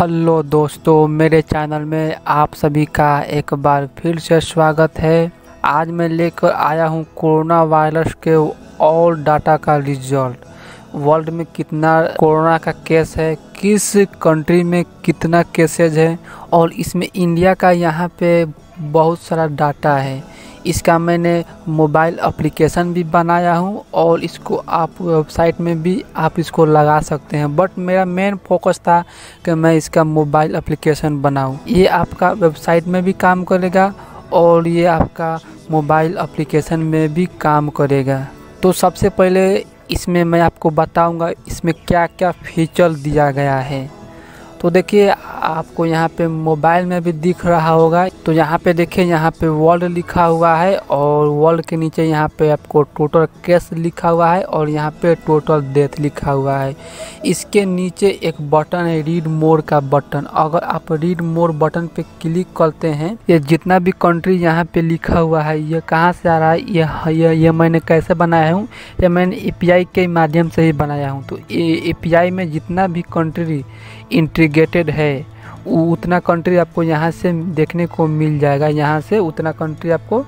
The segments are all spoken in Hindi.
हेलो दोस्तों, मेरे चैनल में आप सभी का एक बार फिर से स्वागत है। आज मैं लेकर आया हूं कोरोना वायरस के और डाटा का रिजल्ट। वर्ल्ड में कितना कोरोना का केस है, किस कंट्री में कितना केसेज है, और इसमें इंडिया का यहाँ पे बहुत सारा डाटा है। इसका मैंने मोबाइल एप्लीकेशन भी बनाया हूँ और इसको आप वेबसाइट में भी आप इसको लगा सकते हैं, बट मेरा मेन फोकस था कि मैं इसका मोबाइल एप्लीकेशन बनाऊँ। ये आपका वेबसाइट में भी काम करेगा और ये आपका मोबाइल एप्लीकेशन में भी काम करेगा। तो सबसे पहले इसमें मैं आपको बताऊंगा इसमें क्या क्या फीचर दिया गया है। तो देखिए, आपको यहाँ पे मोबाइल में भी दिख रहा होगा। तो यहाँ पे देखिए, यहाँ पे वर्ल्ड लिखा हुआ है और वर्ल्ड के नीचे यहाँ पे आपको टोटल केस लिखा हुआ है और यहाँ पे टोटल डेथ लिखा हुआ है। इसके नीचे एक बटन है रीड मोर का बटन। अगर आप रीड मोर बटन पे क्लिक करते हैं, ये जितना भी कंट्री यहाँ पे लिखा हुआ है ये कहाँ से आ रहा है, ये मैंने कैसे बनाया हूँ, ये मैंने API के माध्यम से ही बनाया हूँ। तो API में जितना भी कंट्री इंटीग्रेटेड है उतना कंट्री आपको यहाँ से देखने को मिल जाएगा। यहाँ से उतना कंट्री आपको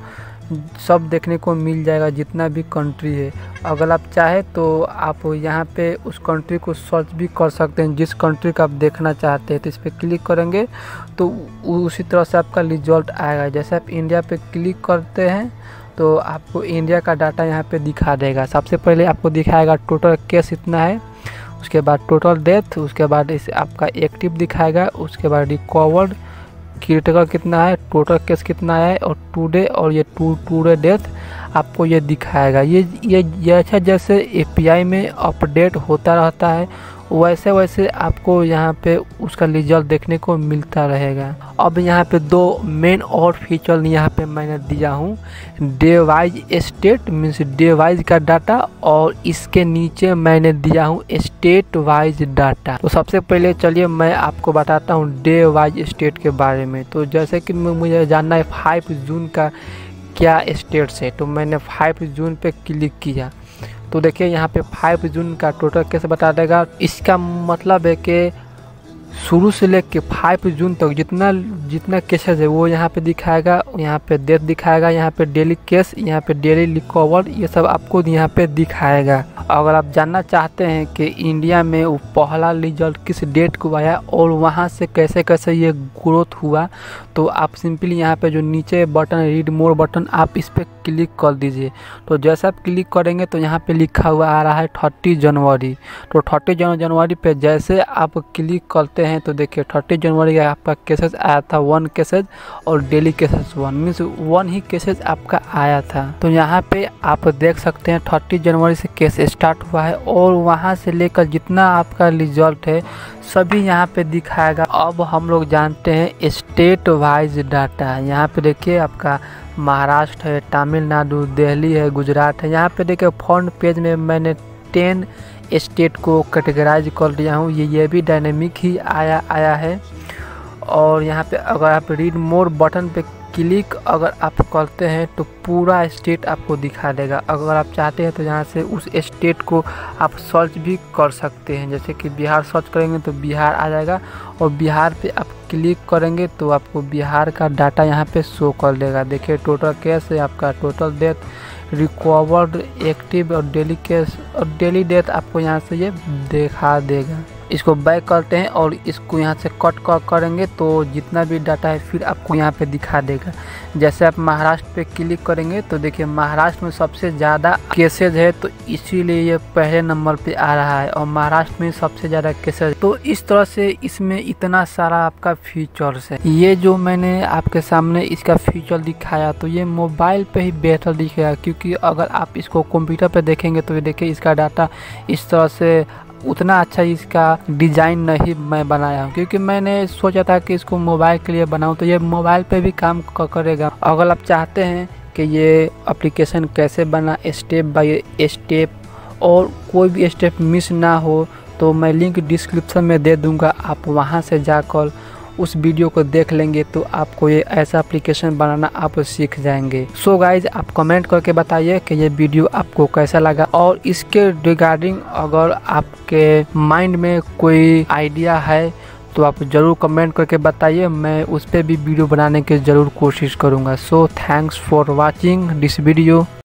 सब देखने को मिल जाएगा, जितना भी कंट्री है। अगर आप चाहे तो आप यहाँ पे उस कंट्री को सर्च भी कर सकते हैं, जिस कंट्री का आप देखना चाहते हैं। तो इस पर क्लिक करेंगे तो उसी तरह से आपका रिजल्ट आएगा। जैसे आप इंडिया पे क्लिक करते हैं तो आपको इंडिया का डाटा यहाँ पे दिखा देगा। सबसे पहले आपको दिखाएगा टोटल केस इतना है, उसके बाद टोटल डेथ, उसके बाद इसे आपका एक्टिव दिखाएगा, उसके बाद रिकवर्ड क्रिटिकल कितना है, टोटल केस कितना है, और टुडे और ये टुडे डेथ आपको ये दिखाएगा। ये अच्छा, जैसे API में अपडेट होता रहता है वैसे वैसे आपको यहाँ पे उसका रिजल्ट देखने को मिलता रहेगा। अब यहाँ पे दो मेन और फीचर यहाँ पे मैंने दिया हूँ, day wise state means day wise का डाटा, और इसके नीचे मैंने दिया हूँ स्टेट वाइज डाटा। तो सबसे पहले चलिए मैं आपको बताता हूँ डे वाइज स्टेट के बारे में। तो जैसे कि मुझे जानना है 5 जून का क्या स्टेट्स है, तो मैंने 5 जून पे क्लिक किया। तो देखिए यहाँ पे 5 जून का टोटल केस बता देगा। इसका मतलब है कि शुरू से लेके 5 जून तक जितना केसेस है वो यहाँ पे दिखाएगा, यहाँ पे डेट दिखाएगा, यहाँ पे डेली केस, यहाँ पे डेली रिकवर, ये सब आपको यहाँ पे दिखाएगा। अगर आप जानना चाहते हैं कि इंडिया में वो पहला रिजल्ट किस डेट को आया और वहाँ से कैसे कैसे ये ग्रोथ हुआ, तो आप सिंपली यहाँ पे जो नीचे बटन रीड मोर बटन, आप इस पर क्लिक कर दीजिए। तो जैसे आप क्लिक करेंगे तो यहाँ पे लिखा हुआ आ रहा है 30 जनवरी। तो 30 जनवरी पे जैसे आप क्लिक करते हैं तो देखिए 30 जनवरी का आपका केसेस आया था 1 केसेस, और डेली केसेस 1 मीन्स 1 ही केसेस आपका आया था। तो यहाँ पे आप देख सकते हैं 30 जनवरी से केस स्टार्ट हुआ है और वहाँ से लेकर जितना आपका रिजल्ट है सभी यहाँ पे दिखाएगा। अब हम लोग जानते हैं स्टेट वाइज डाटा। यहाँ पे देखिए आपका महाराष्ट्र है, तमिलनाडु, दिल्ली है, गुजरात है। यहाँ पे देखिए फ्रंट पेज में मैंने 10 स्टेट को कैटेगराइज कर दिया हूँ। ये भी डायनेमिक ही आया है। और यहाँ पे अगर आप रीड मोर बटन पे क्लिक अगर आप करते हैं तो पूरा स्टेट आपको दिखा देगा। अगर आप चाहते हैं तो यहाँ से उस स्टेट को आप सर्च भी कर सकते हैं। जैसे कि बिहार सर्च करेंगे तो बिहार आ जाएगा, और बिहार पे आप क्लिक करेंगे तो आपको बिहार का डाटा यहाँ पे शो कर देगा। देखिए टोटल केस है आपका, टोटल डेथ, रिकवर्ड, एक्टिव और डेली केस और डेली डेथ आपको यहाँ से ये दिखा देगा। इसको बैक करते हैं और इसको यहाँ से कट करेंगे तो जितना भी डाटा है फिर आपको यहाँ पे दिखा देगा। जैसे आप महाराष्ट्र पे क्लिक करेंगे तो देखिए महाराष्ट्र में सबसे ज़्यादा केसेज है, तो इसीलिए ये पहले नंबर पे आ रहा है, और महाराष्ट्र में सबसे ज़्यादा केसेज। तो इस तरह से इसमें इतना सारा आपका फीचर्स है। ये जो मैंने आपके सामने इसका फीचर दिखाया तो ये मोबाइल पे ही बेहतर दिखेगा, क्योंकि अगर आप इसको कंप्यूटर पे देखेंगे तो ये देखिए इसका डाटा इस तरह से उतना अच्छा इसका डिज़ाइन नहीं मैं बनाया हूँ, क्योंकि मैंने सोचा था कि इसको मोबाइल के लिए बनाऊँ। तो ये मोबाइल पे भी काम करेगा। अगर आप चाहते हैं कि ये एप्लीकेशन कैसे बना स्टेप बाय स्टेप और कोई भी स्टेप मिस ना हो, तो मैं लिंक डिस्क्रिप्शन में दे दूँगा। आप वहाँ से जाकर उस वीडियो को देख लेंगे तो आपको ये ऐसा एप्लीकेशन बनाना आप सीख जाएंगे। सो गाइज, आप कमेंट करके बताइए कि ये वीडियो आपको कैसा लगा, और इसके रिगार्डिंग अगर आपके माइंड में कोई आइडिया है तो आप ज़रूर कमेंट करके बताइए, मैं उस पर भी वीडियो बनाने की ज़रूर कोशिश करूँगा। So thanks for watching this video.